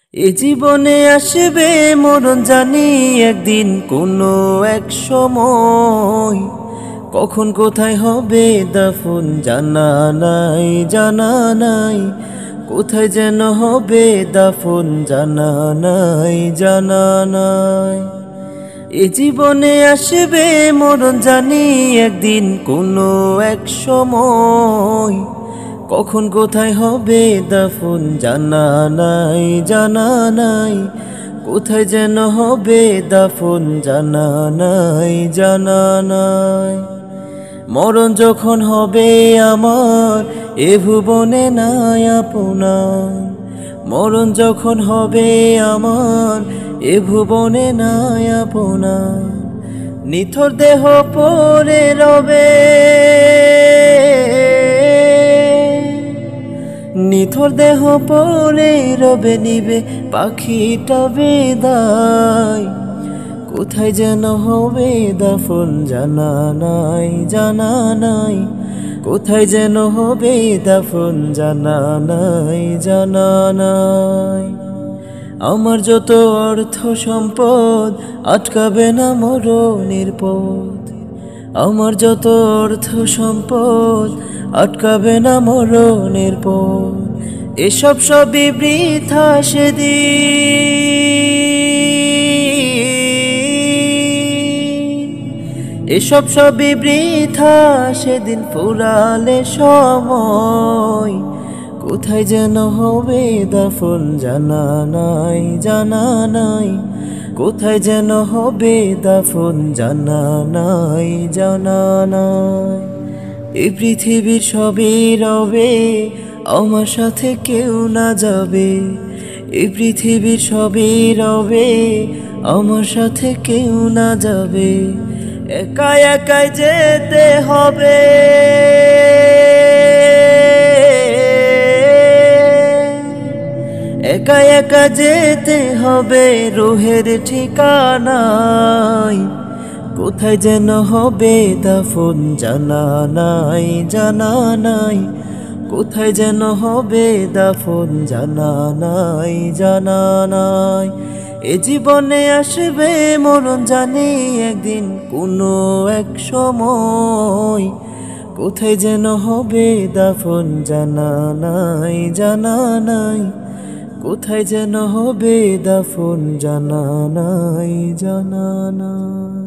এ জীবনে আসবে মরণ জানি একদিন কোনো এক সময়, কখন কোথায় হবে দাফন জানা নাই, জানা নাই। কোথায় যেন হবে দাফন জানা নাই, জানা নাই। এ জীবনে আসবে মরণ জানি একদিন কোনো এক সময়, কখন কোথায় হবে দাফন জানা নাই, জানা নাই। কোথায় যেন হবে দাফন জানা নাই, জানা নাই। মরণ যখন হবে আমার এ ভুবনে নাই আপনার, মরণ যখন হবে আমার এ ভুবনে নাই আপনার। নিথর দেহ পড়ে রবে, নিথর দেহ পড়ে রবে, নিবে পাখিটা বিদায়। কোথায় যেন হবে দাফন জানা নাই, জানা নাই। কোথায় যেন হবে দাফন জানা নাই, জানা নাই। আমার যত অর্থ সম্পদ আটকাবে না মরণের পথ, আমার যত অর্থ সম্পদ আটকাবে না মরণের পথ। এসব সবই বৃথা সেদিন, এসব সবই বৃথা সেদিন ফুরালে সময়। কোথায় যেন হবে দাফন জানা নাই, জানা নাই। কোথায় যেন হবে দাফন জানা নাই, জানা নাই। এই পৃথিবীর সবই রবে, আমার সাথে কেউ না যাবে। এই পৃথিবীর সবই রবে, আমার সাথে কেউ না যাবে। একা একাই যেতে হবে, একা একা যেতে হবে রুহের ঠিকানায়। কোথায় যেন হবে দাফন জানা নাই, জানা নাই। কোথায় যেন হবে দাফন জানা নাই, জানা নাই। এ জীবনে আসবে মরণ জানি একদিন কোনো এক সময়, কোথায় যেন হবে দাফন জানা নাই, জানা নাই। কোথায় যেন হবে দাফন জানা নাই, জানা নাই।